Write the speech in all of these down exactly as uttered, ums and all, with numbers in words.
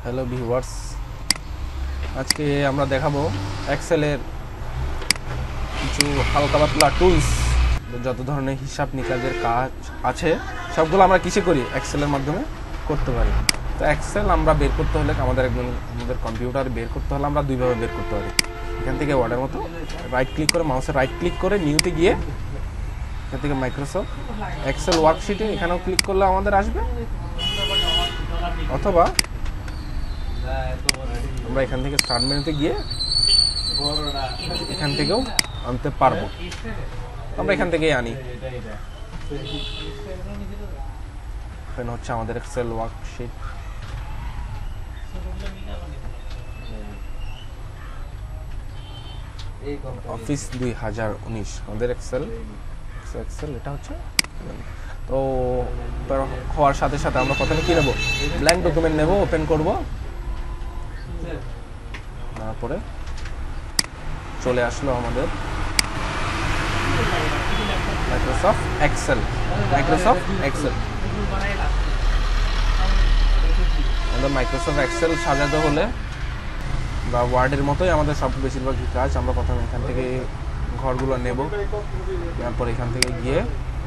Hello viewers, আজকে আমরা দেখাবো এক্সেলের কিছু হালকা পাতলা টুলস। যত ধরনের হিসাব নিকাজের কাজ আছে সবগুলো আমরা কিসে করি, এক্সেলের মাধ্যমে করতে পারি। তো এক্সেল আমরা বের করতে হলে আমাদের একদম আমাদের কম্পিউটারে বের করতে হলে আমরা দুইভাবে বের করতে পারি। এখান থেকে ওয়ার্ডের মতো রাইট ক্লিক করে, মাউসে রাইট ক্লিক করে নিউতে গিয়ে এখান থেকে মাইক্রোসফট এক্সেল ওয়ার্কশিটে এখানেও ক্লিক করলে আমাদের আসবে, অথবা আমরা এখান থেকে স্টার্ট মেনুতে গিয়ে এখান থেকেও আনতে পারবো। আমরা এখান থেকেই আনি। এখানে হচ্ছে আমাদের এক্সেল ওয়ার্কশিট। অফিস দুই হাজার উনিশ আমাদের এক্সেল এক্সেল এটা হচ্ছে। তো হওয়ার সাথে সাথে আমরা প্রথমে কি নেব, ব্ল্যাঙ্ক ডকুমেন্ট নেব, ওপেন করব। তারপরে চলে আসলো আমাদের মাইক্রোসফট এক্সেল। মাইক্রোসফট এক্সেল আমাদের মাইক্রোসফট এক্সেল সাজাতে হলে বা ওয়ার্ডের মতোই আমাদের সব বেশিরভাগ কাজ। আমরা প্রথমে এখান থেকে ঘরগুলো নেব, তারপর এখান থেকে গিয়ে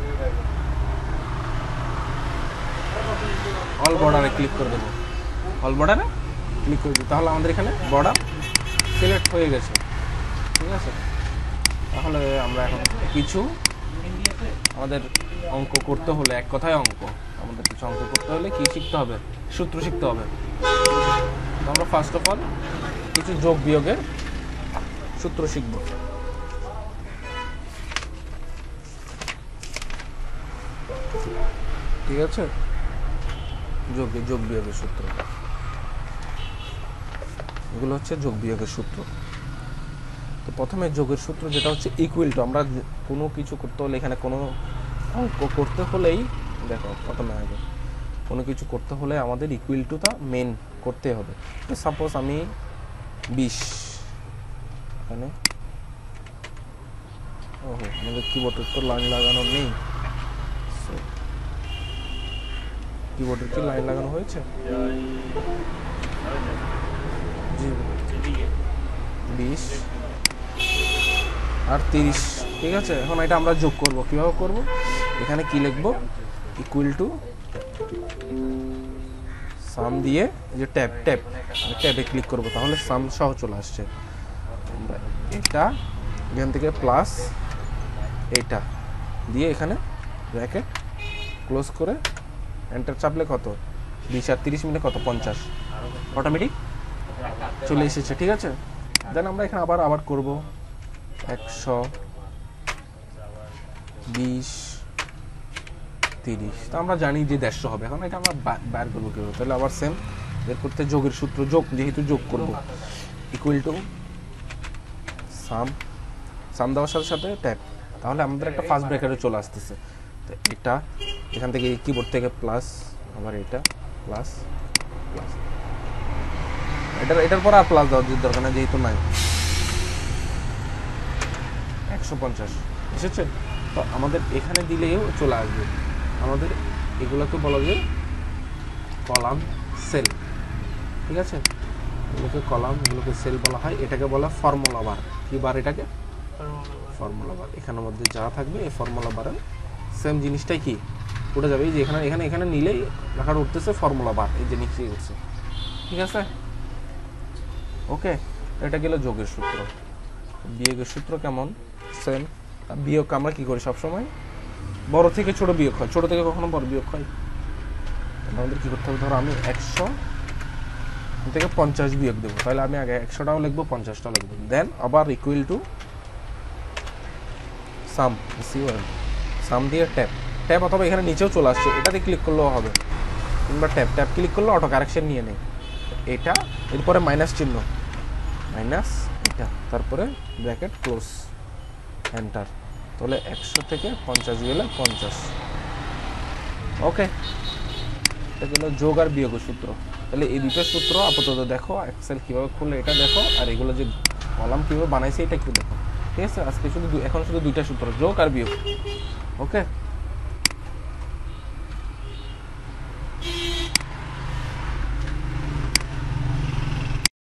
অল বর্ডারে ক্লিক করে দেবো। অল বর্ডারে ক্লিক করে দিই, তাহলে আমাদের এখানে বর্ডার সিলেক্ট হয়ে গেছে। ঠিক আছে, তাহলে আমরা এখন কিছু আমাদের অঙ্ক করতে হলে, এক কথায় অঙ্ক, আমাদের কিছু অঙ্ক করতে হলে কি শিখতে হবে, সূত্র শিখতে হবে। তো আমরা ফার্স্ট অফ অল কিছু যোগ বিয়োগের সূত্র শিখব। ঠিক আছে, যোগ যোগ বিয়োগের সূত্র, এগুলো হচ্ছে যোগ বিয়োগের সূত্র। তো প্রথমে যোগের সূত্র যেটা হচ্ছে ইকুয়াল টু। আমরা কোনো কিছু করতে হলে, এখানে কোনো অঙ্ক করতে হলেই দেখো, প্রথমে আগে কোনো কিছু করতে হলে আমাদের ইকুয়াল টুটা মেন করতে হবে। তো সাপোজ আমি বিশ, এখানে ওহো আমাদের কিবোর্ডের তো লাইন লাগানো নেই। কিবোর্ডের কি লাইন লাগানো হয়েছে? জি, বিশ আর তিরিশ। ঠিক আছে, এখন এটা আমরা যোগ করব। কিভাবে করব, এখানে কি লিখব, ইকুয়াল টু সাম দিয়ে যে ট্যাব ট্যাব ট্যাবে ক্লিক করব, তাহলে সাম সহ চলে আসছে। এটা এখান থেকে প্লাস এটা দিয়ে এখানে ব্র্যাকেট ক্লোজ করে এন্টার চাপলে কত, বিশ আর তিরিশ মিলে কত, পঞ্চাশ, অটোমেটিক চলে এসেছে। ঠিক আছে, দেন আমরা এখানে আবার আবার করব একশো, বিশ, তিরিশ। তো আমরা জানি যে দেড়শো হবে। এখন এটা আমরা বাইর করবো কীভাবে, তাহলে আবার সেম বের করতে যোগের সূত্র, যোগ যেহেতু যোগ করব, ইকুয়াল টু সাম, সাম দেওয়ার সাথে সাথে ট্যাব, তাহলে আমাদের একটা ফার্স্ট ব্র্যাকেটে চলে আসতেছে। তো এটা এখান থেকে কিবোর্ড থেকে প্লাস, আবার এটা প্লাস প্লাস, এটার এটার পর আর প্লাস দেওয়ার দরকার না, যেহেতু নাই। একশো পঞ্চাশ এসেছে। তো আমাদের এখানে দিলেও চলে আসবে। আমাদের এগুলোকে বলা যায় কলাম সেল। ঠিক আছে, এগুলোকে কলাম, এগুলোকে সেল বলা হয়। এটাকে বলা ফর্মুলা বার। কি বার? এটাকে ফর্মুলা বার। এখানের মধ্যে যা থাকবে এই ফর্মুলা বারের সেম জিনিসটাই কি উঠে যাবে। এই যে এখানে এখানে এখানে নিলেই লেখাটা উঠতেছে ফর্মুলা বার, এই যে নিচেই উঠছে। ঠিক আছে, ওকে। এটা গেল যোগের সূত্র। বিয়োগের সূত্র কেমন, সেম। বিয়োগ আমরা কি করি সবসময়, বড় থেকে ছোট বিয়োগ হয়, ছোট থেকে কখনো বড় বিয়োগ হয়। আমাদের কি করতে হবে, ধরো আমি একশো থেকে পঞ্চাশ বিয়োগ দেবো, তাহলে আমি আগে একশোটাও লিখবো, পঞ্চাশটাও লিখবো। দেন আবার ইকুয়াল টু সাম, সাম দিয়ে ট্যাব ট্যাব, অথবা এখানে নিচেও চলে আসছে, এটাতে ক্লিক করলেও হবে, কিংবা ট্যাব ট্যাব ক্লিক করলে অটো কারেকশন নিয়ে নেই। এটা এরপরে মাইনাস চিহ্ন, মাইনাস এটা, তারপরে ব্র্যাকেট ক্লোজ, এন্টার। তাহলে একশো থেকে পঞ্চাশ গেলে পঞ্চাশ। ওকে, এটা গেল যোগ আর বিয়োগের সূত্র। তাহলে এই দুটো সূত্র আপাতত দেখো, এক্সেল কীভাবে খুললে এটা দেখো, আর এগুলো যে কলাম কীভাবে বানাইছে এটা একটু দেখো। ঠিক আছে, আজকে শুধু এখন শুধু দুইটা সূত্র, যোগ আর বিয়োগ। ওকে।